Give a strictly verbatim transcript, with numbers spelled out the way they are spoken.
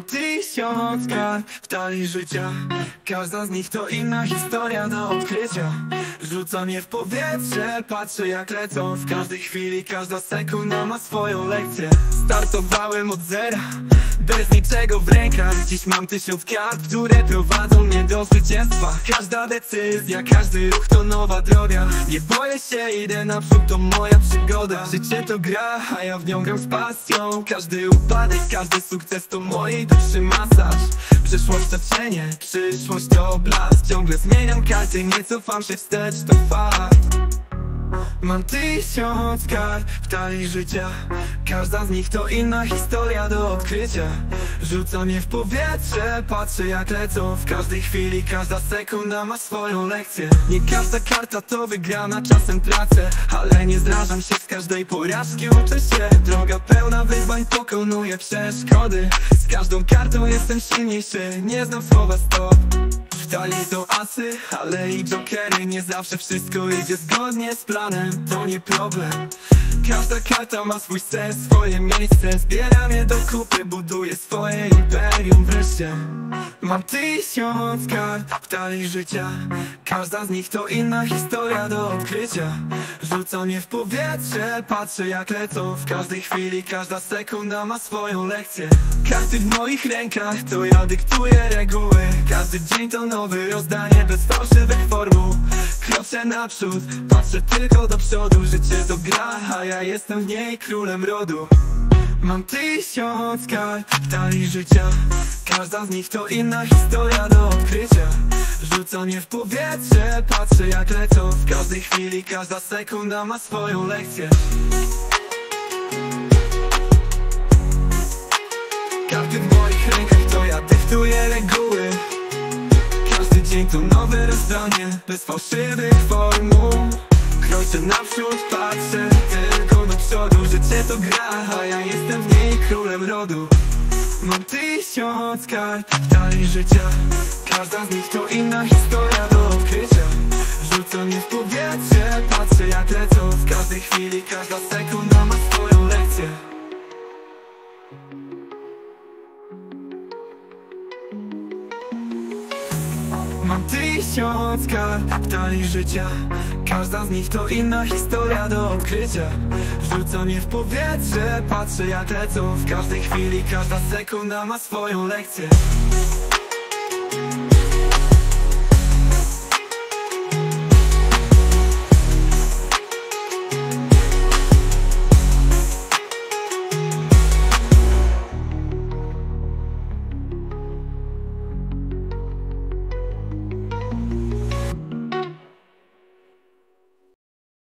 tysiąc kart w talii życia. Każda z nich to inna historia do odkrycia. Rzucam je w powietrze, patrzę jak lecą. W każdej chwili, każda sekunda ma swoją lekcję. Startowałem od zera, bez niczego w rękach. Dziś mam tysiąc kart, które prowadzą mnie do zwycięstwa. Każda decyzja, każdy ruch to nowa droga. Nie boję się, idę naprzód, to moja przygoda. Życie to gra, a ja w nią gram z pasją. Każdy upadek, każdy sukces to mojej duszy masaż. Przyszłość to cienie, przyszłość to blask. Ciągle zmieniam karty, nie cofam się wstecz, to fakt. Mam tysiąc kart w talii życia. Każda z nich to inna historia do odkrycia. Rzucam je w powietrze, patrzę jak lecą. W każdej chwili, każda sekunda ma swoją lekcję. Nie każda karta to wygrana, czasem tracę, ale nie zrażam się z każdej porażki, uczę się. Droga pełna wyzwań, pokonuję przeszkody. Z każdą kartą jestem silniejszy, nie znam słowa stop. W talii są asy, ale i jokery. Nie zawsze wszystko idzie zgodnie z planem, to nie problem. Każda karta ma swój sens, swoje miejsce. Zbieram je do kupy, buduję swoje imperium wreszcie. Mam tysiąc kart w talii życia. Każda z nich to inna historia do odkrycia. Rzucam je w powietrze, patrzę jak lecą. W każdej chwili, każda sekunda ma swoją lekcję. Karty w moich rękach, to ja dyktuję reguły. Każdy dzień to nowe rozdanie, bez fałszywych formuł. Kroczę naprzód, patrzę tylko do przodu. Życie to gra, a ja jestem w niej królem rodu. Mam tysiąc kart w talii życia. Każda z nich to inna historia do odkrycia. Rzucam je w powietrze, patrzę jak lecą. W każdej chwili, każda sekunda ma swoją lekcję. Karty w moich rękach, to ja dyktuję reguły. Każdy dzień to nowe rozdanie, bez fałszywych formuł. Kroczę naprzód, patrzę tylko do przodu. Życie to gra, a ja jestem w niej królem rodu. Mam tysiąc kart w talii życia. Każda z nich to inna historia do odkrycia. Rzucam je w powietrze, patrzę jak lecą. W każdej chwili, każda sekunda ma swoją lekcję. Mam tysiąc kart w talii życia. Każda z nich to inna historia do odkrycia. Rzucam je w powietrze, patrzę jak lecą. W każdej chwili, każda sekunda ma swoją lekcję.